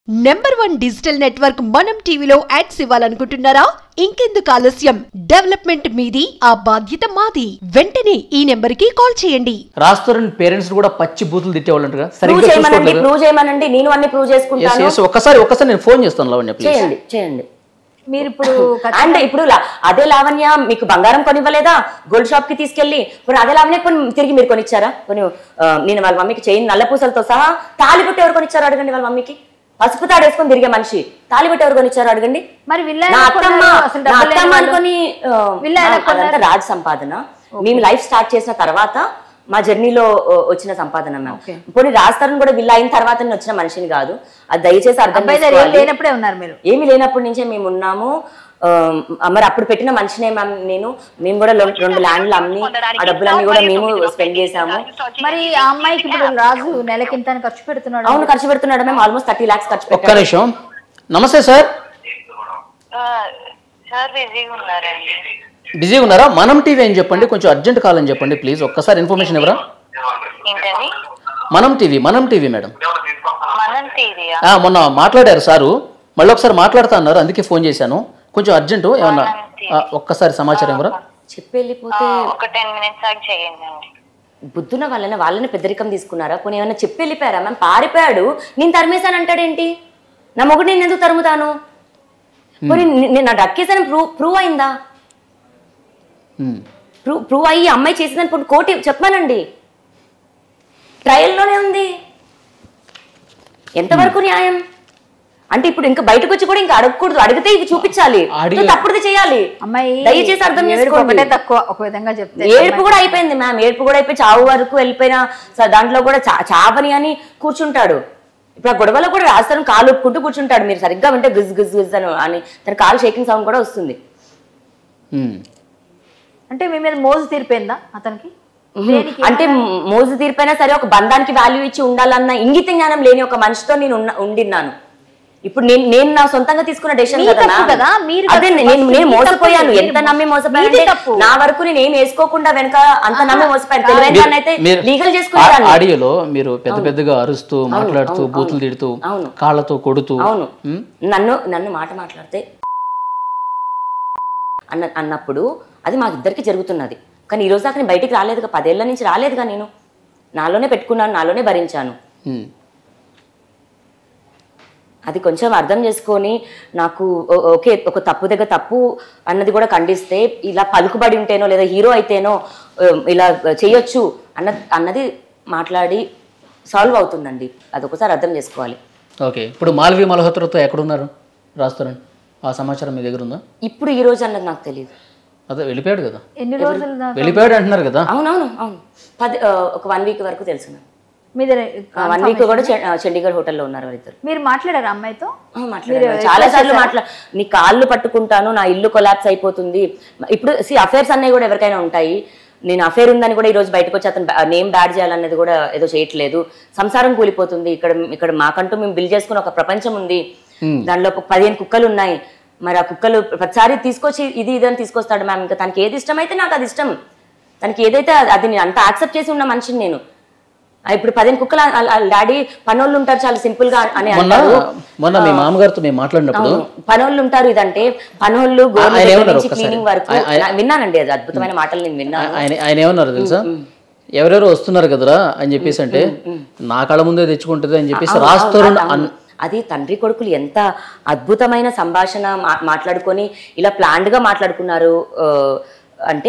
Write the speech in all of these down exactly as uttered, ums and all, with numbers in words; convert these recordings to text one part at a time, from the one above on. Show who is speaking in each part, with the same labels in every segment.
Speaker 1: Number one digital network మనం టీవీలో ads ఇవ్వాలనుకుంటున్నారా? ఇంకెందుకు ఆలస్యం? డెవలప్మెంట్ మీది, ఆ బాధ్యత మాది. వెంటనే ఈ నెంబర్ కి కాల్ చేయండి.
Speaker 2: రాస్తారని పేరెంట్స్ కూడా పచ్చి బూతులు తిట్టేవాళ్ళంటారా?
Speaker 3: ప్రూవ్ చేయమనండి, ప్రూవ్ చేయమనండి, నేను అన్ని ప్రూవ్ చేసుకుంటాను.
Speaker 2: ఒక్కసారి ఒక్కసారి నేను ఫోన్ చేస్తాను లావణ్య, ప్లీజ్
Speaker 3: చేయండి చేయండి.
Speaker 4: మీరు ఇప్పుడు
Speaker 3: అంటే ఇప్పుడు అదే లావణ్య మీకు బంగారం కొనివ్వలేదా గోల్డ్ షాప్ కి తీసుకెళ్లి? ఇప్పుడు అదే లావణ్య కొని తిరిగి మీరు కొనిచ్చారా? కొన్ని నేను వాళ్ళ మమ్మీకి చైన్ నల్ల పూసలతో సహా తాళి పుట్టి ఎవరు కొనిచ్చారు అడగండి. వాళ్ళ మమ్మీకి పసుపు తాడు వేసుకొని తిరిగే మనిషి తాళి పుట్టి ఎవరు కొనిచ్చారు అడగండి.
Speaker 4: మరి
Speaker 3: అత్తమ్మ అనుకొని అదంతా రాజ్ సంపాదన. మేము లైఫ్ స్టార్ట్ చేసిన తర్వాత మా జర్నీలో వచ్చిన సంపాదన మ్యామ్. పోనీ రాస్తారని కూడా విల్లా అయిన తర్వాత నేను వచ్చిన మనిషిని కాదు. అది దయచేసి అర్థం
Speaker 4: లేనప్పుడే ఉన్నారు మీరు.
Speaker 3: ఏమి లేనప్పటి నుంచే మేము ఉన్నాము. మరి అప్పుడు పెట్టిన మనిషినే మ్యామ్ నేను. మేము కూడా రెండు ల్యాండ్లు అమ్మి ఆ డబ్బులన్నీ కూడా మేము స్పెండ్ చేసాము.
Speaker 4: మరి ఆ అమ్మాయికి ఇప్పుడు రాజు నెలకింత ఖర్చు పెడుతున్నాడు.
Speaker 3: అవును ఖర్చు పెడుతున్నాడు మ్యామ్. ఆల్మోస్ట్ థర్టీ లాక్స్ ఖర్చు పెట్టాడు.
Speaker 2: ఒక్క నిమిషం. నమస్తే సార్. బిజీగా ఉన్నారా? మనం టీవీ అని చెప్పండి, కొంచెం అర్జెంట్ కాల్ అని చెప్పండి ప్లీజ్. ఒక్కసారి ఇన్ఫర్మేషన్ ఎవరా? మనం టీవీ మనం టీవీ మేడం. మొన్న మాట్లాడారు సారు, మళ్ళీ ఒకసారి మాట్లాడుతా అన్నారు, అందుకే ఫోన్ చేశాను. కొంచెం అర్జెంటు, ఏమన్నా ఒక్కసారి సమాచారం ఎవరా?
Speaker 3: చెప్పి వెళ్ళిపోతే బుద్ధున్న వాళ్ళని వాళ్ళని పెద్దరికం తీసుకున్నారా? కొన్ని ఏమన్నా చెప్పి వెళ్ళిపోయారా మ్యామ్? పారిపోయాడు, నేను తరిమేశాను అంటాడేంటి? నా మొగుడు నేను ఎందుకు తరుముతాను? కొన్ని నేను నా డక్కేసాను ప్రూవ్ ప్రూవ్ అయిందా? ప్రూవ్ ప్రూవ్ అయ్యి అమ్మాయి చేసిందని కోటి చెప్పానండి. ట్రయల్లోనే ఉంది. ఎంతవరకు న్యాయం? అంటే ఇప్పుడు ఇంకా బయటకు వచ్చి కూడా ఇంకా అడగకూడదు, అడిగితే ఇవి చూపించాలి, తప్పుడుది చేయాలి.
Speaker 4: అమ్మాయి
Speaker 3: దయచేసి అర్థం చేసుకోండి.
Speaker 4: తక్కువ ఒక విధంగా చెప్తే
Speaker 3: ఏడుపు కూడా అయిపోయింది మ్యామ్. ఏడుపు కూడా అయిపోయి చావు వరకు వెళ్ళిపోయిన దాంట్లో కూడా చావని అని కూర్చుంటాడు. ఇప్పుడు ఆ గొడవలో కూడా రాస్తాను కాలు ఒప్పుకుంటూ కూర్చుంటాడు. మీరు సరిగ్గా వింటే గిజ్ గిజ్ గిజ్ అని అని తన కాలు షేకింగ్ సౌండ్ కూడా వస్తుంది.
Speaker 4: అంటే మీ మీద మోజు తీరిపోయిందా అతనికి?
Speaker 3: అంటే మోజు తీరిపోయినా సరే ఒక బంధానికి వాల్యూ ఇచ్చి ఉండాలన్న ఇంగిత జ్ఞానం లేని ఒక మనిషితో నేను ఉండిన్నాను. ఇప్పుడు నేను నేను నా సొంతంగా తీసుకున్న డెసిషన్ కదా. అదే నేను నేను మోసపోయాను. ఎంత నమ్మి మోసపోయాను. నా వరకు నేను ఏం వేసుకోకుండా వెనక అంత నమ్మి మోసపోయాను. తెలివైన అయితే లీగల్ చేసుకున్నాను.
Speaker 2: ఆడియోలో మీరు పెద్ద పెద్దగా అరుస్తూ మాట్లాడుతూ బూతులు తిడుతూ కాళ్ళతో కొడుతూ
Speaker 3: అవును నన్ను నన్ను మాట మాట్లాడితే అన్న అన్నప్పుడు అది మా ఇద్దరికి జరుగుతున్నది. కానీ ఈ రోజు దాకా నేను బయటికి రాలేదుగా, పదేళ్ల నుంచి రాలేదుగా. నేను నాలోనే పెట్టుకున్నాను, నాలోనే భరించాను. అది కొంచెం అర్థం చేసుకొని నాకు ఓకే ఒక తప్పు దగ్గర తప్పు అన్నది కూడా ఖండిస్తే, ఇలా పలుకుబడి ఉంటేనో లేదా హీరో అయితేనో ఇలా చేయొచ్చు అన్న అన్నది మాట్లాడి సాల్వ్ అవుతుందండి. అది ఒకసారి అర్థం చేసుకోవాలి.
Speaker 2: ఓకే, ఇప్పుడు మాల్వి మల్హోత్రాతో ఎక్కడున్నారు రాస్తారని ఆ సమాచారం మీ దగ్గర ఉందా?
Speaker 3: ఇప్పుడు ఈ రోజు అన్నది నాకు తెలియదు.
Speaker 2: అదే వెళ్ళిపోయాడు కదా,
Speaker 4: ఎన్ని రోజులు
Speaker 2: వెళ్ళిపోయాడు అంటున్నారు కదా?
Speaker 3: అవునవును అవును పది ఒక వన్ వీక్ వరకు తెలుసు.
Speaker 4: మీ
Speaker 3: వన్ వీక్ కూడా చండీగఢ్ హోటల్లో ఉన్నారు వాళ్ళిద్దరు.
Speaker 4: మీరు మాట్లాడారు అమ్మాయితో?
Speaker 3: మాట్లాడారు, చాలా సార్లు మాట్లా నీ కాళ్ళు పట్టుకుంటాను, నా ఇల్లు కొలాప్స్ అయిపోతుంది. ఇప్పుడు సి అఫేర్స్ అన్నవి కూడా ఎవరికైనా ఉంటాయి. నేను అఫేర్ ఉందని కూడా ఈ రోజు బయటకు వచ్చి అతను నేమ్ బ్యాడ్ చేయాలన్నది కూడా ఏదో చేయట్లేదు. సంసారం కూలిపోతుంది. ఇక్కడ ఇక్కడ మాకంటూ మేము బిల్డ్ చేసుకుని ఒక ప్రపంచం ఉంది. దాంట్లో పదిహేను కుక్కలు ఉన్నాయి. మరి ఆ కుక్కలు ప్రతిసారి తీసుకొచ్చి ఇది ఇది అని తీసుకొస్తాడు మ్యామ్. ఇంకా తనకి ఏది ఇష్టమైతే నాకు అది ఇష్టం. తనకి ఏదైతే అది నేను అంత యాక్సెప్ట్ చేసి ఉన్న మనిషిని నేను. ఇప్పుడు పదిహేను కుక్కలు డాడీ పనోళ్ళు ఉంటారు చాలా సింపుల్ గా అని అంటారు.
Speaker 2: మొన్న మీ మామగారితో మేము మాట్లాడినప్పుడు
Speaker 3: పనోళ్ళు ఉంటారు, ఇదంటే పనోళ్ళు క్లీనింగ్ వరకు విన్నానండి. అది అద్భుతమైన మాటలు నేను విన్నాను.
Speaker 2: ఆయన ఏమన్నారు తెలుసా? ఎవరెవరు వస్తున్నారు కదరా అని చెప్పేసి అంటే నా కళ్ళ ముందే తెచ్చుకుంటుంది అని చెప్పేసి రాస్తారు.
Speaker 3: అది తండ్రి కొడుకులు ఎంత అద్భుతమైన సంభాషణ మాట్లాడుకొని ఇలా ప్లాన్డ్ గా మాట్లాడుకున్నారు. అంటే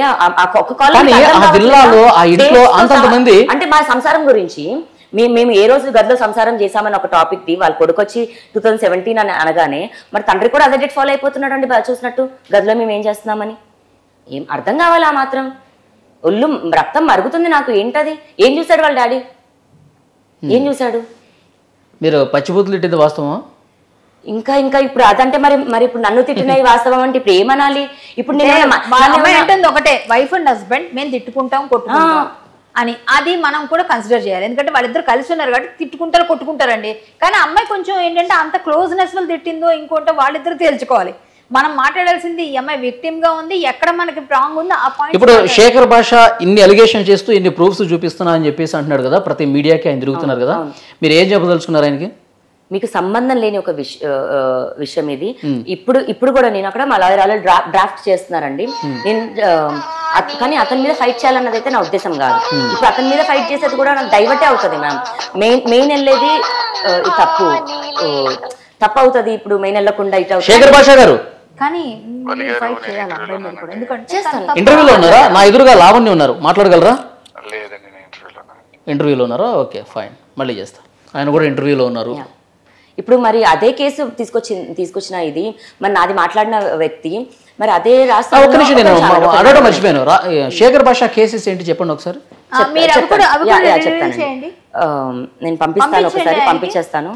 Speaker 3: అంటే మా సంసారం గురించి మేము మేము ఏ రోజు గదిలో సంసారం చేశామని ఒక టాపిక్ ది వాళ్ళ కొడుకు వచ్చి టూ థౌసండ్ సెవెంటీన్ అని అనగానే మరి తండ్రి కూడా అదే డేట్ ఫాలో అయిపోతున్నాడు అండి. బాగా చూసినట్టు గదిలో మేము ఏం చేస్తున్నామని ఏం అర్థం కావాలి. ఆ మాత్రం ఒళ్ళు రక్తం మరుగుతుంది నాకు. ఏంటది? ఏం చూశాడు వాళ్ళ డాడీ? ఏం చూశాడు?
Speaker 2: మీరు పచ్చిబూతులు తిట్టింది వాస్తవమా?
Speaker 3: ఇంకా ఇంకా ఇప్పుడు అదంటే మరి మరి ఇప్పుడు నన్ను తిట్టినవి వాస్తవం అంటే ఇప్పుడు ఏమనాలి? ఇప్పుడు నేను
Speaker 4: ఒకటే వైఫ్ అండ్ హస్బెండ్ మేము తిట్టుకుంటాం కొట్టుకుంటాం అని అది మనం కూడా కన్సిడర్ చేయాలి. ఎందుకంటే వాళ్ళిద్దరు కలిసి ఉన్నారు కాబట్టి తిట్టుకుంటారు కొట్టుకుంటారండి. కానీ అమ్మాయి కొంచెం ఏంటంటే అంత క్లోజ్నెస్ వల్ల తిట్టిందో ఇంకోటో వాళ్ళిద్దరు తేల్చుకోవాలి. మనం మాట్లాడాల్సింది ఈ అమ్మాయి విక్టిమ్ గా ఉంది, ఎక్కడ మనకి రాంగ్ ఉందో ఆ పాయింట్.
Speaker 2: ఇప్పుడు శేఖర్ భాష ఇన్ని అలిగేషన్ చేస్తూ ఇన్ని ప్రూఫ్స్ చూపిస్తున్నా అని చెప్పేసి అంటున్నాడు కదా, ప్రతి మీడియాకి ఆయన తిరుగుతున్నారు కదా, మీరు ఏం చెప్పదలుచుకున్నారు ఆయనకి?
Speaker 3: మీకు సంబంధం లేని ఒక విష విషయం ఇది. ఇప్పుడు ఇప్పుడు కూడా నేను అక్కడ మా లాయర్ ఆల్రెడీ డ్రా డ్రాఫ్ట్ చేస్తున్నారండి. నేను కానీ అతని మీద ఫైట్ చేయాలన్నది అయితే నా ఉద్దేశం కాదు. ఇప్పుడు అతని మీద ఫైట్ చేసేది కూడా నాకు డైవర్టే అవుతుంది మ్యామ్. మెయిన్ మెయిన్ వెళ్ళేది తప్పు తప్పు అవుతుంది. ఇప్పుడు మెయిన్ వెళ్ళకుండా ఇటు
Speaker 2: శేఖర్ భాష గారు
Speaker 4: కానీ ఫైట్ చేయాలి అబ్బాయి మీద కూడా. ఎందుకంటే
Speaker 2: ఇంటర్వ్యూలో ఉన్నారా? నా ఎదురుగా లావణ్య ఉన్నారు, మాట్లాడగలరా? ఇంటర్వ్యూలో ఉన్నారా? ఓకే ఫైన్, మళ్ళీ చేస్తా. ఆయన కూడా ఇంటర్వ్యూలో ఉన్నారు.
Speaker 3: ఇప్పుడు మరి అదే కేసు తీసుకొచ్చి తీసుకొచ్చిన ఇది మరి నాది మాట్లాడిన వ్యక్తి మరి అదే రాష్ట్ర
Speaker 2: ఒక్క నిమిషం నేను అడగడం మర్చిపోయాను. శేఖర్ భాష కేసెస్ ఏంటి చెప్పండి ఒకసారి.
Speaker 3: చెప్తాను, నేను పంపిస్తాను, ఒకసారి పంపించేస్తాను.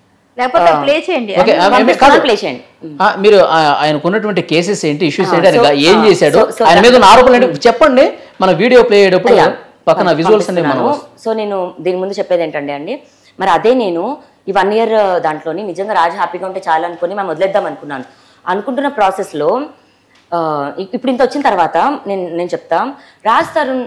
Speaker 2: మీరు ఆయనకున్నటువంటి కేసెస్ ఏంటి, ఇష్యూస్ ఏంటి, ఆయన ఏం చేశాడు, ఆయన మీద ఉన్న ఆరోపణలు ఏంటి చెప్పండి. మన వీడియో ప్లే అయ్యేటప్పుడు పక్కన విజువల్స్ అన్ని మనం.
Speaker 3: సో నేను దీని ముందు చెప్పేది ఏంటంటే అండి, మరి అదే నేను ఈ వన్ ఇయర్ దాంట్లోని నిజంగా రాజు హ్యాపీగా ఉంటే చాలా అనుకుని మేము వదిలేద్దాం అనుకున్నాను. అనుకుంటున్న ప్రాసెస్లో ఇప్పుడు ఇంత వచ్చిన తర్వాత నేను నేను చెప్తా, రాజ్ తరుణ్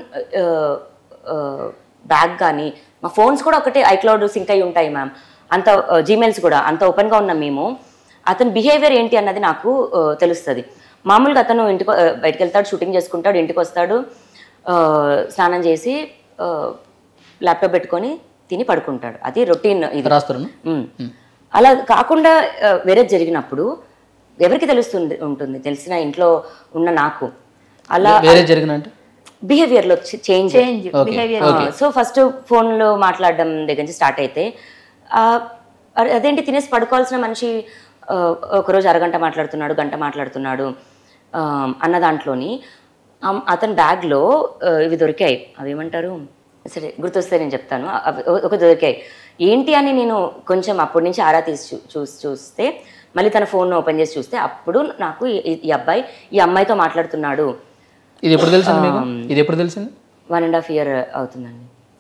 Speaker 3: బ్యాగ్ కానీ మా ఫోన్స్ కూడా ఒకటే ఐక్లౌడ్ సింక్ అయి ఉంటాయి మ్యామ్. అంత జీమెయిల్స్ కూడా అంత ఓపెన్గా ఉన్నాం మేము. అతని బిహేవియర్ ఏంటి అన్నది నాకు తెలుస్తుంది. మామూలుగా అతను ఇంటికి బయటకు వెళ్తాడు, షూటింగ్ చేసుకుంటాడు, ఇంటికి వస్తాడు, స్నానం చేసి ల్యాప్టాప్ పెట్టుకొని తిని పడుకుంటాడు. అది రొటీన్. ఇది అలా కాకుండా వేరే జరిగినప్పుడు ఎవరికి తెలుస్తుంది ఉంటుంది, తెలిసిన ఇంట్లో ఉన్న నాకు అలా బిహేవియర్ లో చేంజ్. సో ఫస్ట్ ఫోన్ లో మాట్లాడడం దగ్గర నుంచి స్టార్ట్ అయితే అదేంటి తినేసి పడుకోవాల్సిన మనిషి ఒకరోజు అరగంట మాట్లాడుతున్నాడు, గంట మాట్లాడుతున్నాడు అన్న దాంట్లోని అతని బ్యాగ్లో ఇవి దొరికాయి. అవి ఏమంటారు సరే గుర్తొస్తే నేను చెప్తాను. ఒక దొరికాయి ఏంటి అని నేను కొంచెం అప్పటి నుంచి ఆరా తీసి చూసి చూస్తే మళ్ళీ తన ఫోన్ ఓపెన్ చేసి చూస్తే అప్పుడు నాకు ఈ అబ్బాయి ఈ అమ్మాయితో మాట్లాడుతున్నాడు.
Speaker 2: ఇది ఎప్పుడు తెలిసింది? ఇది ఎప్పుడు తెలిసింది?
Speaker 3: వన్ అండ్ హాఫ్ ఇయర్ అవుతుందండి.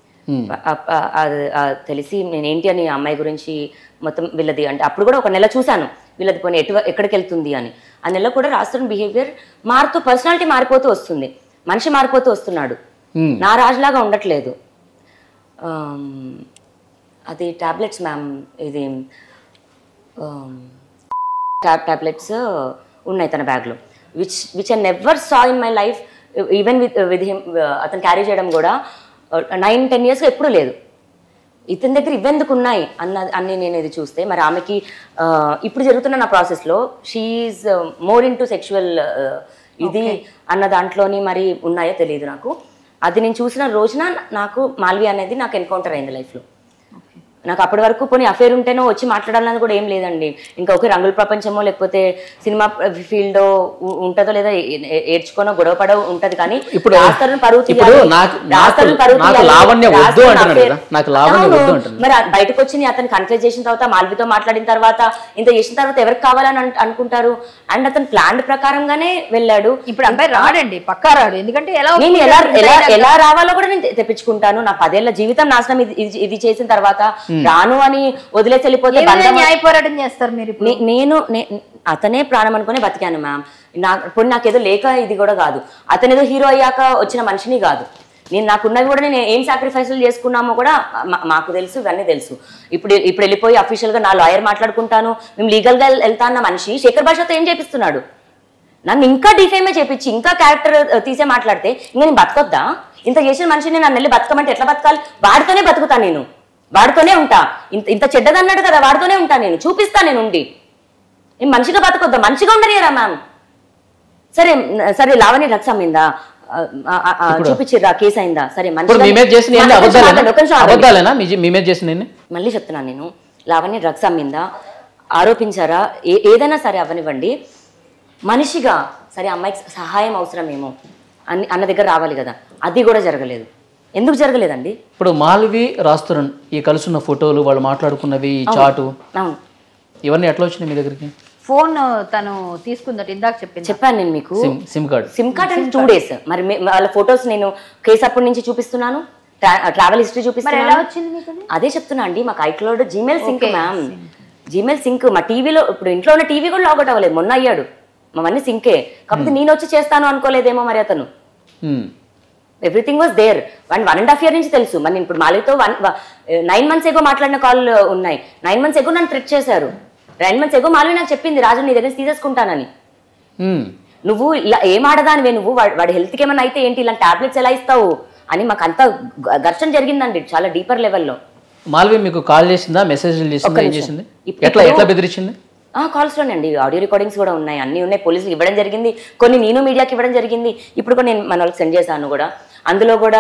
Speaker 3: తెలిసి నేను ఏంటి అని అమ్మాయి గురించి మొత్తం వీళ్ళది అంటే అప్పుడు కూడా ఒక నెల చూశాను వీళ్ళది పోనీ ఎటు ఎక్కడికి వెళ్తుంది అని. ఆ నెల కూడా రాస్తున్న బిహేవియర్ మారుతూ పర్సనాలిటీ మారిపోతూ వస్తుంది, మనిషి మారిపోతూ వస్తున్నాడు, నా రాజులాగా ఉండట్లేదు. అది టాబ్లెట్స్ మ్యామ్, ఇది టాబ్లెట్స్ ఉన్నాయి తన బ్యాగ్లో, which which I never saw in my life. Even with with him అతను క్యారీ చేయడం కూడా నైన్ టెన్ ఇయర్స్గా ఎప్పుడూ లేదు. ఇతని దగ్గర ఇవెందుకు ఉన్నాయి అన్న అన్ని నేను ఇది చూస్తే మరి ఆమెకి ఇప్పుడు జరుగుతున్న నా ప్రాసెస్లో she is more in to sexual ఇది అన్న దాంట్లోని మరి ఉన్నాయో తెలియదు నాకు. అది నేను చూసిన రోజున నాకు మాల్వి అనేది నాకు ఎన్కౌంటర్ అయింది లైఫ్లో. నాకు అప్పటి వరకు పోనీ అఫేర్ ఉంటేనో వచ్చి మాట్లాడాలని కూడా ఏం లేదండి. ఇంకా ఒకే రంగుల ప్రపంచమో లేకపోతే సినిమా ఫీల్డ్ ఉంటుందో లేదా ఏడ్చుకోనో గొడవపడో ఉంటది. కానీ మరి బయటకు వచ్చి అతను కన్ఫ్యూజ్ చేసిన తర్వాత మాల్వితో మాట్లాడిన తర్వాత ఇంత చేసిన తర్వాత ఎవరికి కావాలని అనుకుంటారు. అండ్ అతను ప్లాన్ ప్రకారంగానే వెళ్ళాడు. ఇప్పుడు అబ్బాయి రాడండి, పక్కా రాడు. ఎందుకంటే నేను ఎలా ఎలా ఎలా రావాలో కూడా నేను తెప్పించుకుంటాను. నా పదేళ్ల జీవితం నాశనం ఇది చేసిన తర్వాత రాను అని వదిలేసి వెళ్ళిపోతే న్యాయ పోరాటం చేస్తారు మీరు. నేను అతనే ప్రాణం అనుకునే బతికాను మ్యామ్. నాకు నాకేదో లేక ఇది కూడా కాదు, అతనేదో హీరో అయ్యాక వచ్చిన మనిషిని కాదు. నేను నాకున్నవి కూడా నేను ఏం సాక్రిఫైస్లు చేసుకున్నామో కూడా మాకు తెలుసు, ఇవన్నీ తెలుసు. ఇప్పుడు ఇప్పుడు వెళ్ళిపోయి అఫీషియల్గా నా లాయర్ మాట్లాడుకుంటాను, మేము లీగల్గా వెళ్తా అన్న మనిషి శేఖర్ భాషతో ఏం చేపిస్తున్నాడు? నన్ను ఇంకా డిఫేమే చేపించి ఇంకా క్యారెక్టర్ తీసే మాట్లాడితే ఇంకా నేను బతకొద్దా? ఇంత చేసిన మనిషిని నన్ను వెళ్ళి బతకమంటే ఎట్లా బతకాలి? వాడితోనే బతుకుతాను, నేను వాడితోనే ఉంటా. ఇంత ఇంత చెడ్డదన్నాడు కదా, వాడితోనే ఉంటా, నేను చూపిస్తా. నేను ఉండి నేను మనిషిగా బతకొద్దా? మనిషిగా ఉండనియరా మ్యామ్? సరే సరే లావణ్య డ్రగ్స్ అమ్మిందా, చూపించిర్రా, కేసు అయిందా? సరే మళ్ళీ చెప్తున్నాను నేను, లావణ్య డ్రగ్స్ అమ్మిందా ఆరోపించారా ఏదైనా సరే అవనివ్వండి, మనిషిగా సరే అమ్మాయికి సహాయం అవసరమేమో అని అన్న దగ్గర రావాలి కదా. అది కూడా జరగలేదు. ఎందుకు జరగలేదండి?
Speaker 2: ఇప్పుడు మాల్వి రాస్తున్న ఈ కలుసున్న ఫోటోలు, వాళ్ళు మాట్లాడుకున్నవి, చాటు, ఇవన్నీ ఎట్లా వచ్చినాయి మీ దగ్గరికి?
Speaker 4: ఫోన్ తను తీసుకుందట, ఇందాక చెప్పింది
Speaker 3: చెప్పాను నేను మీకు.
Speaker 2: సిమ్ కార్డ్
Speaker 3: సిమ్ కార్డ్ అంటే టూ డేస్ మరి వాళ్ళ ఫొటోస్ నేను కేసు అప్పటి నుంచి చూపిస్తున్నాను, ట్రావెల్ హిస్టరీ చూపిస్తున్నాను. అదే చెప్తున్నా అండి, మాకు iCloud Gmail sync ma'am, Gmail sync. మా టీవీలో ఇప్పుడు ఇంట్లో ఉన్న టీవీ కూడా లాగౌట్ అవ్వలేదు, మొన్న అయ్యాడు. మావన్నీ సింకే. కాకపోతే నేను వచ్చి చేస్తాను అనుకోలేదేమో మరి అతను. Everything was there one one and half year నుంచి తెలుసు. మరి ఇప్పుడు మాలితో వన్ నైన్ మంత్స్ ఎగో మాట్లాడిన కాల్ ఉన్నాయి. నైన్ మంత్స్ ఎగో నన్ను థ్రెట్ చేశారు. నైన్ మంత్స్ ఎగో మాలివి నాకు చెప్పింది, రాజు నీ దగ్గర తీసేసుకుంటానని. నువ్వు ఇలా ఏం ఆడదానివే, నువ్వు వాడి హెల్త్కి ఏమైనా అయితే ఏంటి, ఇలాంటి టాబ్లెట్స్ ఎలా ఇస్తావు అని మాకు అంత ఘర్షణ జరిగిందండి చాలా డీపర్ లెవెల్లో.
Speaker 2: మాల్వి మీకు కాల్ చేసిందా, మెసేజ్లు చేసిందా, ఏం చేసింది, ఎట్లా ఎట్లా బెదిరించింది?
Speaker 3: కాల్స్లోనే అండి, ఆడియో రికార్డింగ్స్ కూడా ఉన్నాయి, అన్నీ ఉన్నాయి. పోలీసులు ఇవ్వడం జరిగింది, కొన్ని నేను మీడియాకి ఇవ్వడం జరిగింది. ఇప్పుడు కూడా నేను మన వాళ్ళకి సెండ్ చేశాను కూడా. అందులో కూడా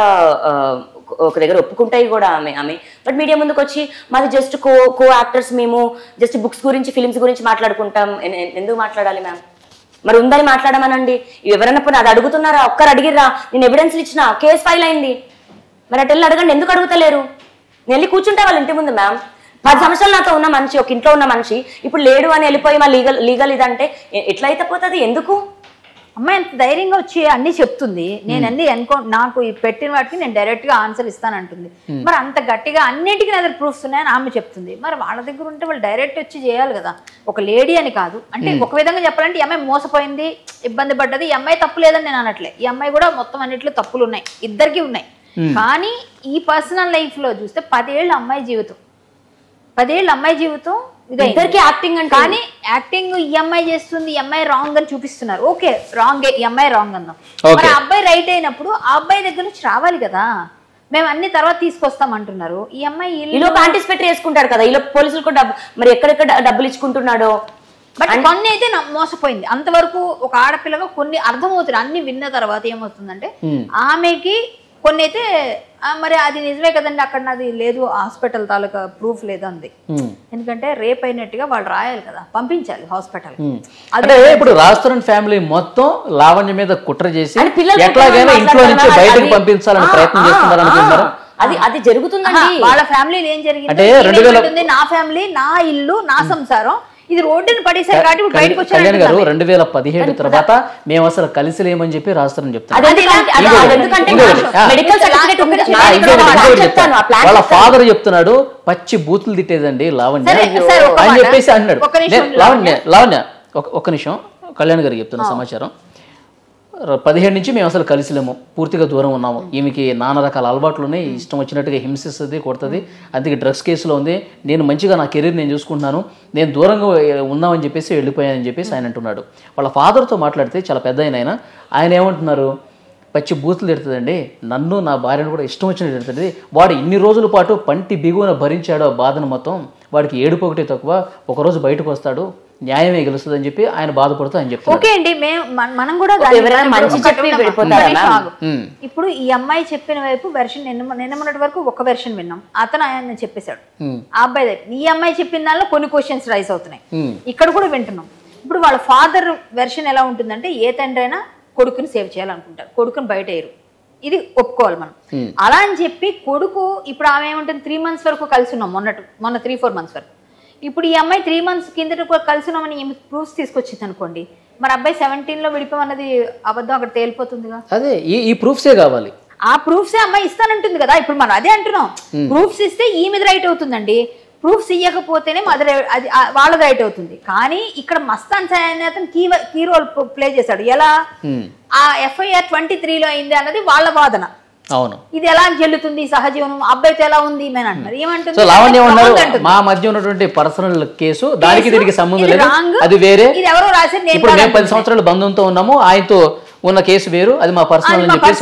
Speaker 3: ఒక దగ్గర ఒప్పుకుంటాయి కూడా ఆమె ఆమె బట్ మీడియా ముందుకు వచ్చి మాది జస్ట్ కో కో యాక్టర్స్, మేము జస్ట్ బుక్స్ గురించి ఫిలిమ్స్ గురించి మాట్లాడుకుంటాం. ఎందుకు మాట్లాడాలి మ్యామ్? మరి ఉందని మాట్లాడమనండి. ఎవరైనా పోనీ అది అడుగుతున్నారా? ఒక్కరు అడిగిర్రా? నేను ఎవిడెన్స్లు ఇచ్చిన, కేసు ఫైల్ అయింది. మరి అటు వెళ్ళి అడగండి, ఎందుకు అడుగుతలేరు? నేను వెళ్ళి కూర్చుంటే వాళ్ళ ఇంటి ముందు మ్యామ్. పది సంవత్సరాలు నాతో ఉన్న మనిషి, ఒక ఇంట్లో ఉన్న మనిషి ఇప్పుడు లేడు అని వెళ్ళిపోయి మా లీగల్ లీగల్ ఇదంటే ఎట్లా అయితే పోతుంది? ఎందుకు?
Speaker 4: అమ్మాయి అంత ధైర్యంగా వచ్చి అన్ని చెప్తుంది. నేను అన్ని అనుకో నాకు పెట్టిన వాటికి నేను డైరెక్ట్ గా ఆన్సర్ ఇస్తానంటుంది. మరి అంత గట్టిగా అన్నిటికీ నా దగ్గర ప్రూఫ్స్ ఉన్నాయని ఆమె చెప్తుంది. మరి వాళ్ళ దగ్గర ఉంటే వాళ్ళు డైరెక్ట్ వచ్చి చేయాలి కదా, ఒక లేడీ అని కాదు. అంటే ఒక విధంగా చెప్పాలంటే ఈ అమ్మాయి మోసపోయింది, ఇబ్బంది పడ్డది. ఈ అమ్మాయి తప్పు లేదని నేను అనట్లే, ఈ అమ్మాయి కూడా మొత్తం అన్నిట్లో తప్పులు ఉన్నాయి, ఇద్దరికి ఉన్నాయి. కానీ ఈ పర్సనల్ లైఫ్ లో చూస్తే పదేళ్ళ అమ్మాయి జీవితం, పదేళ్ళ అమ్మాయి జీవితం
Speaker 3: ఇద్దరికి యాక్టింగ్ అంటే.
Speaker 4: కానీ యాక్టింగ్ ఈ అమ్మాయి చేస్తుంది, ఈ అమ్మాయి రాంగ్ అని చూపిస్తున్నారు. ఓకే రాంగ్, ఈ అమ్మాయి రాంగ్ అన్నాం. మరి ఆ అబ్బాయి రైట్ అయినప్పుడు ఆ అబ్బాయి దగ్గర నుంచి రావాలి కదా, మేము అన్ని తర్వాత తీసుకొస్తాం అంటున్నారు. ఈ అమ్మాయి
Speaker 3: ఈలో పార్టిసిపేట్ చేసుకుంటాడు కదా, ఈలో పోలీసులు కూడా మరి ఎక్కడెక్కడ డబ్బులు ఇచ్చుకుంటున్నాడో.
Speaker 4: బట్ కొన్ని అయితే మోసపోయింది. అంతవరకు ఒక ఆడపిల్లగా కొన్ని అర్థమవుతుంది. అన్ని విన్న తర్వాత ఏమవుతుందంటే ఆమెకి కొన్ని అయితే మరి అది నిజమే కదండి, అక్కడ నాది లేదు, హాస్పిటల్ తాలూకా ప్రూఫ్ లేదంది. ఎందుకంటే రేప్ అయినట్టుగా వాళ్ళు రాయాలి కదా, పంపించాలి హాస్పిటల్.
Speaker 2: అంటే ఇప్పుడు రాజస్థాన్ ఫ్యామిలీ మొత్తం లావణ్య మీద కుట్ర చేసి ఎట్లాగైనా ఇంట్లో నుంచి బయటకు పంపించాలని ప్రయత్నం చేస్తున్నారు అనుకుంటున్నారా?
Speaker 3: అది అది జరుగుతుందండి.
Speaker 4: వాళ్ళ ఫ్యామిలీలో ఏం జరిగింది, నా ఫ్యామిలీ, నా ఇల్లు, నా సంసారం, ఇది రోడ్డుని పడేసారు కాబట్టి బయటకు వచ్చారు.
Speaker 2: కళ్యాణ్ గారు రెండు వేల పదిహేడు తర్వాత మేము అసలు కలిసి లేమని చెప్పి రాజస్థాన్ చెప్తాను. వాళ్ళ ఫాదర్ చెప్తున్నాడు పచ్చి బూతులు తిట్టేదండి లావణ్య అని చెప్పేసి అన్నాడు. లావణ్య లావణ్య ఒక్క నిమిషం, కళ్యాణ్ గారికి చెప్తున్న సమాచారం. పదిహేడు నుంచి మేము అసలు కలిసిలేము, పూర్తిగా దూరం ఉన్నాము. ఈమెకి నానా రకాల అలవాట్లు ఉన్నాయి, ఇష్టం వచ్చినట్టుగా హింసిస్తుంది, కొడుతుంది, అందుకే డ్రగ్స్ కేసులో ఉంది. నేను మంచిగా నా కెరీర్ నేను చూసుకుంటున్నాను, నేను దూరంగా ఉన్నామని చెప్పేసి వెళ్ళిపోయానని చెప్పేసి ఆయన అంటున్నాడు. వాళ్ళ ఫాదర్తో మాట్లాడితే చాలా పెద్ద ఆయన ఆయన ఆయన ఏమంటున్నారు, పచ్చి బూతులు తిడుతుందండి, నన్ను నా భార్యను కూడా ఇష్టం వచ్చినట్టు తిడుతుంది. వాడు ఇన్ని రోజుల పాటు పంటి బిగువన భరించాడు ఆ బాధను మొత్తం, వాడికి ఏడుపు ఒకటి తక్కువ, ఒకరోజు బయటకు వస్తాడు, న్యాయమే గెలుస్తుంది అని చెప్పి ఆయన బాధపడుతూ ఆయన చెప్తారు.
Speaker 4: ఓకే అండి, మేము మనం కూడా ఇప్పుడు ఈ అమ్మాయి చెప్పిన వైపు వెర్షన్ నిన్న నిన్న మొన్నటి వరకు ఒక వెర్షన్ విన్నాం, అతను ఆయన చెప్పేశాడు. ఆ అబ్బాయి ఈ అమ్మాయి చెప్పిన దానిలో కొన్ని క్వశ్చన్స్ రైజ్ అవుతున్నాయి, ఇక్కడ కూడా వింటున్నాం. ఇప్పుడు వాళ్ళ ఫాదర్ వెర్షన్ ఎలా ఉంటుందంటే, ఏ తండ్రి అయినా కొడుకుని సేవ్ చేయాలనుకుంటారు, కొడుకుని బయట వేయరు, ఇది ఒప్పుకోవాలి మనం. అలా అని చెప్పి కొడుకు ఇప్పుడు ఆమె ఏమంటుంది, త్రీ మంత్స్ వరకు కలిసి ఉన్నాం, మొన్నటి మొన్న త్రీ ఫోర్ మంత్స్ వరకు. ఇప్పుడు ఈ అమ్మాయి త్రీ మంత్స్ కిందట కూడా కలిసి ఉన్నామని ప్రూఫ్స్ తీసుకొచ్చింది అనుకోండి, మరి అబ్బాయి సెవెంటీన్ లో విడిపోమన్నది అబద్ధం అక్కడ తేలిపోతుందిగా.
Speaker 2: అదే ఈ ప్రూఫ్సే కావాలి,
Speaker 4: ఆ ప్రూఫ్సే అమ్మాయి ఇస్తానంటుంది కదా. ఇప్పుడు మనం అదే అంటున్నాం, ప్రూఫ్స్ ఇస్తే ఈ మీద రైట్ అవుతుందండి, ప్రూఫ్స్ ఇవ్వకపోతేనే అది అది వాళ్ళది రైట్ అవుతుంది. కానీ ఇక్కడ మస్తాన్ సాయి అనే అతను కీ కీ రోల్ ప్లే చేశాడు. ఎలా ఆ ఎఫ్ఐఆర్ ట్వంటీ త్రీలో అయింది అన్నది వాళ్ళ వాదన.
Speaker 2: అవును,
Speaker 4: ఇది ఎలా చెల్లుతుంది సహజీవనం, అబ్బాయితో ఎలా ఉంది అని అంటున్నారు. ఏమంటుంది,
Speaker 2: లావణ్య ఉన్నారు మా మధ్య ఉన్నటువంటి పర్సనల్ కేసు, దానికి దీనికి సంబంధం లేదు, అది వేరే,
Speaker 4: ఇది ఎవరో రాశారు.
Speaker 2: ఇప్పుడు మేము పది సంవత్సరాల బంధంతో ఉన్నాము, ఆయనతో ఉన్న కేసు వేరు, అది మా పర్సనల్ అని చెప్పేసి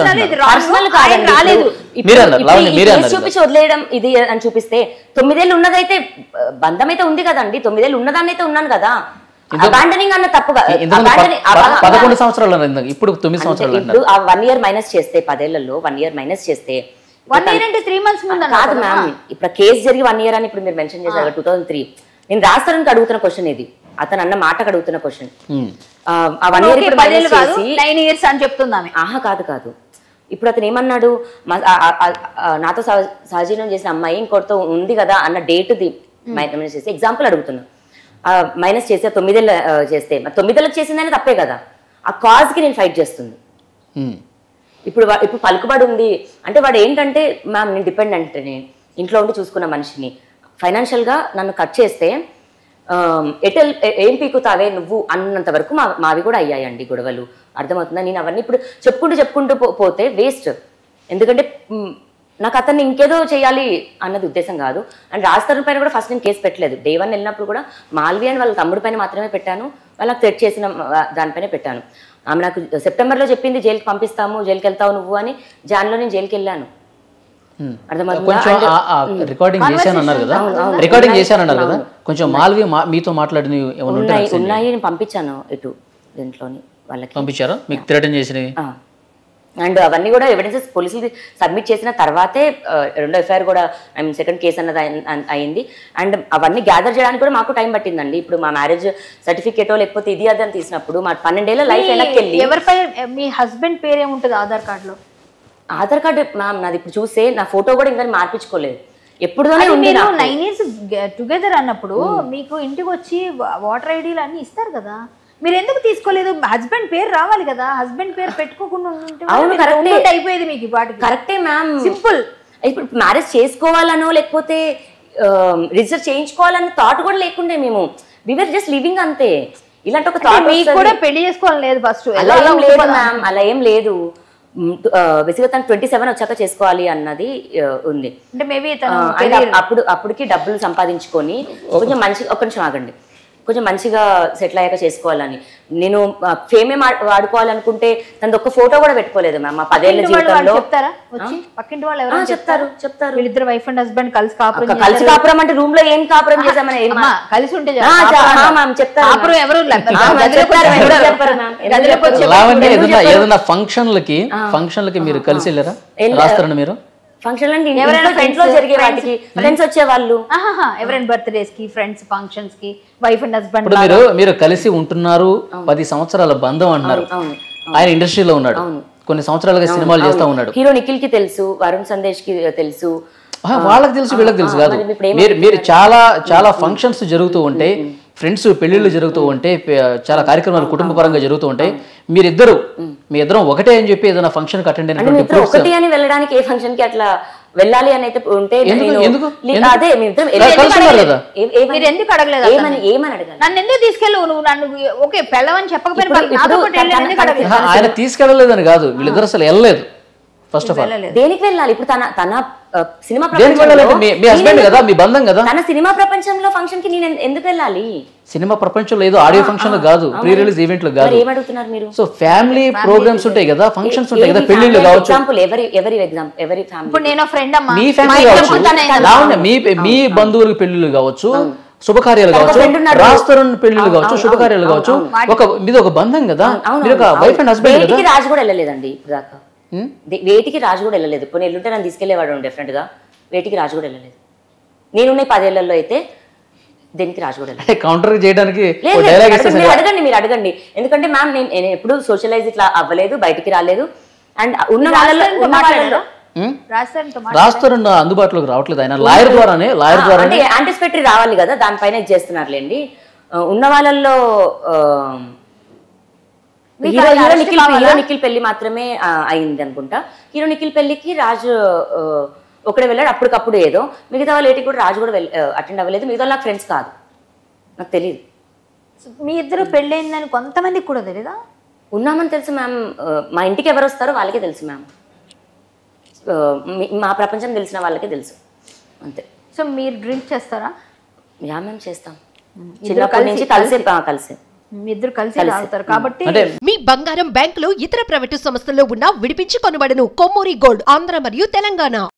Speaker 3: చూపించి వదిలేయడం ఇది అని చూపిస్తే, తొమ్మిదేళ్ళు ఉన్నదైతే బంధం అయితే ఉంది కదండి, తొమ్మిదేళ్ళు ఉన్నదాన్ని అయితే ఉన్నాను కదా, అబాండనింగ్ తప్పుగా
Speaker 2: పదకొండు సంవత్సరాలు ఇప్పుడు తొమ్మిది సంవత్సరాలు
Speaker 3: ఇప్పుడు ఆ వన్ ఇయర్ మైనస్ చేస్తే, పదేళ్లలో వన్ ఇయర్ మైనస్ చేస్తే
Speaker 4: వన్ ఇయర్ అంటే త్రీ మంత్స్ ముందు
Speaker 3: కాదు మ్యామ్. ఇప్పుడు కేసు జరిగి వన్ ఇయర్ అని ఇప్పుడు మీరు మెన్షన్ చేశారు, టూ థౌసండ్ త్రీ నేను రాస్తానికి అడుగుతున్న క్వశ్చన్ ఇది, అతను అన్న మాటకు అడుగుతున్న క్వశ్చన్. ఆ వన్ ఇయర్
Speaker 4: నైన్ ఇయర్స్ అని చెప్తుందామె.
Speaker 3: ఆహా కాదు కాదు, ఇప్పుడు అతను ఏమన్నాడు, నాతో సహజీవనం చేసిన అమ్మాయి ఇంకోటితో ఉంది కదా అన్న డేట్ది మైనస్ చేసి ఎగ్జాంపుల్ అడుగుతున్నా. మైనస్ చేస్తే తొమ్మిదేళ్ళ చేస్తే తొమ్మిదేళ్ళకి చేసిందని తప్పే కదా, ఆ కాజ్కి నేను ఫైట్ చేస్తుంది. ఇప్పుడు ఇప్పుడు పలుకుబడి ఉంది అంటే వాడు ఏంటంటే, మ్యామ్ నేను డిపెండెంట్, నేను ఇంట్లో ఉండి చూసుకున్న మనిషిని, ఫైనాన్షియల్గా నన్ను కట్ చేస్తే ఎటల్ ఏం పీకుతావే నువ్వు అన్నంత వరకు మా మావి కూడా అయ్యాయండి గొడవలు, అర్థమవుతుందా? నేను అవన్నీ ఇప్పుడు చెప్పుకుంటూ చెప్పుకుంటూ పోతే వేస్ట్. ఎందుకంటే నాకు అతన్ని ఇంకేదో చేయాలి అన్నది ఉద్దేశం కాదు. అండ్ రాజ్ తరుణ్ పైన కూడా ఫస్ట్ నేను కేసు పెట్టలేదు. డే వన్ వెళ్ళినప్పుడు కూడా మాల్వి అండ్ వాళ్ళ తమ్ముడి పైన మాత్రమే పెట్టాను, వాళ్ళకి థ్రెట్ చేసిన దానిపైనే పెట్టాను. ఆమె నాకు సెప్టెంబర్లో చెప్పింది జైలుకి పంపిస్తాము, జైలుకి వెళ్తావు నువ్వు అని. జాన్లో నేను జైలుకి వెళ్ళాను.
Speaker 2: రికార్డింగ్ చేశాను అన్నారు కదా, రికార్డింగ్ చేశాను అన్నారు కదా, కొంచెం మాల్వి మీతో మాట్లాడిన
Speaker 3: ఉన్నాయి ఉన్నాయి నేను పంపించాను ఇటు దీంట్లోని వాళ్ళకి
Speaker 2: పంపించారు, మీకు థ్రెటన్ చేసినవి.
Speaker 3: అండ్ అవన్నీ కూడా ఎవిడెన్సెస్ పోలీసులు సబ్మిట్ చేసిన తర్వాతే రెండో ఎఫ్ఐఆర్ కూడా ఐ మీన్ సెకండ్ కేసు అన్నది అయింది. అండ్ అవన్నీ గ్యాదర్ చేయడానికి కూడా మాకు టైం పట్టిందండి. ఇప్పుడు మా మ్యారేజ్ సర్టిఫికేటో లేకపోతే ఇది అది అని తీసినప్పుడు మా పన్నెండేళ్ళ లైఫ్ వెనక్కి వెళ్ళి.
Speaker 4: ఎవరిపై మీ హస్బెండ్ పేరు ఏముంటుంది ఆధార్ కార్డులో?
Speaker 3: ఆధార్ కార్డు మ్యామ్ నాది ఇప్పుడు చూస్తే నా ఫోటో కూడా ఇంకా మార్పించుకోలేదు. ఎప్పుడుదోనే
Speaker 4: నైన్ ఇయర్స్ టుగెదర్ అన్నప్పుడు మీకు ఇంటికి వచ్చి వాటర్ ఐడీలు అన్ని ఇస్తారు కదా, మీరు ఎందుకు తీసుకోలేదు? హస్బెండ్ పేరు రావాలి కదా, హస్బెండ్ పేరు పెట్టుకోకుండా అయిపోయేది మీకు.
Speaker 3: కరెక్టే మ్యామ్,
Speaker 4: సింపుల్.
Speaker 3: ఇప్పుడు మ్యారేజ్ చేసుకోవాలనో లేకపోతే రిజిస్టర్ చేయించుకోవాలన్న థాట్ కూడా లేకుండే మేము. వి వర్ జస్ట్ లివింగ్ అంతే. ఇలాంటి ఒక థాట్
Speaker 4: మీకు కూడా పెళ్లి చేసుకోవాలని లేదు ఫస్ట్?
Speaker 3: అలా ఏం లేదు మ్యామ్, అలా ఏం లేదు. బేసిక్గా తను ట్వంటీ సెవెన్ వచ్చాక చేసుకోవాలి అన్నది ఉంది.
Speaker 4: అంటే మేబీ
Speaker 3: అప్పుడు అప్పటికి డబ్బులు సంపాదించుకొని కొంచెం మంచి ఒక నిమిషం ఆగండి కొంచెం మంచిగా సెటిల్ అయ్యాక చేసుకోవాలని. నేను ఫేమే వాడుకోవాలనుకుంటే తనది ఒక్క ఫోటో కూడా పెట్టుకోలేదు మ్యామ్. మా పదేళ్ల జీవితంలో
Speaker 4: పక్కింటి వాళ్ళు ఎవరైనా
Speaker 3: చెప్తారు చెప్తారు
Speaker 4: వీళ్ళిద్దరు వైఫ్ అండ్ హస్బెండ్ కలిసి కాపురం
Speaker 3: కలిసి కాపురం అంటే రూమ్ లో ఏం కాపురం చేసామని
Speaker 4: కలిసి ఉంటే
Speaker 3: చెప్తారు.
Speaker 4: ఎవరు
Speaker 2: ఏదైనా ఫంక్షన్లకి ఫంక్షన్లకి మీరు కలిసి వెళ్ళారా? రాస్తారండి మీరు
Speaker 3: ఫంక్షన్ ఫ్రెండ్స్ లో జరిగే వాటికి ఫ్రెండ్స్ వచ్చేవాళ్ళు.
Speaker 4: ఎవరైనా బర్త్డేస్ కి ఫ్రెండ్స్ ఫంక్షన్స్ కి వైఫ్ అండ్ హస్బెండ్.
Speaker 2: మీరు మీరు కలిసి ఉంటున్నారు, పది సంవత్సరాల బంధం అన్నారు. ఆయన ఇండస్ట్రీలో ఉన్నాడు, కొన్ని సంవత్సరాలుగా సినిమాలు చేస్తా ఉన్నాడు.
Speaker 3: హీరో నిఖిల్ కి తెలుసు, వరుణ్ సందేశ్ కి తెలుసు,
Speaker 2: వాళ్ళకి తెలుసు వీళ్ళకి తెలుసు కాదు. మీరు మీరు చాలా చాలా ఫంక్షన్స్ జరుగుతూ ఉంటే, ఫ్రెండ్స్ పెళ్లిళ్ళు జరుగుతూ ఉంటే, చాలా కార్యక్రమాలు కుటుంబ పరంగా జరుగుతూ ఉంటాయి. మీరిద్దరు మీ ఇద్దరం ఒకటే అని చెప్పి ఏదైనా ఫంక్షన్ కి అటెండ్ అయినటువంటి
Speaker 3: ఒకటి అని వెళ్ళడానికి ఏ ఫంక్షన్ కి అట్లా వెళ్ళాలి అని అయితే ఉంటే అదే
Speaker 4: మీరు ఎందుకు అడగలేదు?
Speaker 3: ఏమని ఏమని అడగాలి?
Speaker 4: నన్ను ఎందుకు తీసుకెళ్ళవు నువ్వు? నన్ను ఓకే పెళ్ళవని చెప్పకపోయినా
Speaker 2: ఆయన తీసుకెళ్ళలేదని కాదు, వీళ్ళిద్దరు అసలు వెళ్ళలేదు. ఫస్ట్ ఆఫ్ ఆల్
Speaker 3: దేనికి వెళ్ళాలి? ఇప్పుడు తన తన సినిమా
Speaker 2: మీ హస్బెండ్ కదా, మీ బంధం కదా.
Speaker 3: తన సినిమా ప్రపంచంలో ఫంక్షన్ కి నేను ఎందుకు వెళ్ళాలి?
Speaker 2: సినిమా ప్రపంచంలో ఏదో ఆడియో ఫంక్షన్ లో కాదు, ప్రీ రిలీజ్ ఈవెంట్ లో కాదు.
Speaker 3: ఏమడుగుతున్నారు మీరు?
Speaker 2: సో ఫ్యామిలీ ప్రోగ్రామ్స్ ఉంటాయి కదా, ఫంక్షన్స్ ఉంటాయి కదా, పెళ్లిళ్ళు కావచ్చు.
Speaker 3: ఎగ్జాంపుల్ ఎవరి ఎవరి ఎగ్జాంపుల్ ఎవరి ఫ్యామిలీ.
Speaker 4: ఇప్పుడు నేను ఫ్రెండ్ అమ్మా,
Speaker 2: మీ ఫ్యామిలీ కావచ్చు, మీ మీ బంధువులకు పెళ్లిళ్ళు కావచ్చు, శుభకార్యాలు కావచ్చు, రాస్తరుణ్ పెళ్లిళ్ళు కావచ్చు, శుభకార్యాలు కావచ్చు. ఒక మీద ఒక బంధం కదా, మీరు ఒక వైఫ్ అండ్ హస్బెండ్ కదా.
Speaker 3: రాజు కూడా వెళ్ళలేదండి ఇప్పుడు దాకా, వేటికి రాజు కూడా వెళ్ళలేదు. ఇప్పుడు నేను వెళ్ళుంటే నన్ను తీసుకెళ్లేవాడు డెఫినెట్ గా. వేటికి రాజు కూడా వెళ్ళలేదు. నేనున్న పదేళ్లలో అయితే దేనికి రాజు కూడా వెళ్ళలేదు.
Speaker 2: కౌంటర్ చేయడానికి
Speaker 3: అడగండి, మీరు అడగండి. ఎందుకంటే మ్యామ్ నేను ఎప్పుడు సోషలైజ్ ఇట్లా అవ్వలేదు, బయటికి రాలేదు. అండ్ ఉన్న వాళ్ళలో ఉన్న వాళ్ళలో
Speaker 2: రాస్తరుణ్ అందుబాటులోకి రావట్లేదు. ఆయన లాయర్ ద్వారానే లాయర్ ద్వారా
Speaker 3: అంటే యాంటిసిపేటరీ రావాలి కదా, దానిపైన ఇది చేస్తున్నారులేండి. ఉన్న వాళ్ళల్లో hero hero Nikhil hero Nikhil పెళ్లి మాత్రమే అయింది అనుకుంటా. హీరో నిఖిల్ పెళ్లికి రాజు ఒకడే వెళ్ళాడు అప్పటికప్పుడు ఏదో. మిగతా వాళ్ళు ఏటికి కూడా రాజు కూడా అటెండ్ అవ్వలేదు. మిగతా నాకు ఫ్రెండ్స్ కాదు, నాకు తెలియదు.
Speaker 4: మీ ఇద్దరు పెళ్ళయిందని కొంతమందికి కూడా తెలీదా?
Speaker 3: ఉన్నామని తెలుసు మ్యామ్. మా ఇంటికి ఎవరు వస్తారో వాళ్ళకే తెలుసు మ్యామ్. మా ప్రపంచం తెలిసిన వాళ్ళకే తెలుసు అంతే.
Speaker 4: సో మీరు డ్రింక్ చేస్తారా?
Speaker 3: యా మ్యామ్ చేస్తాం, చిన్నప్పటి నుంచి కలిసి కలిసి
Speaker 4: మీ ఇద్దరు కలిసి తాగుతారు కాబట్టి.
Speaker 1: మీ బంగారం బ్యాంకులో ఇతర ప్రైవేటు సంస్థల్లో ఉన్న విడిపించి కొనబడను. కొమ్మూరి గోల్డ్ ఆంధ్ర మరియు తెలంగాణ.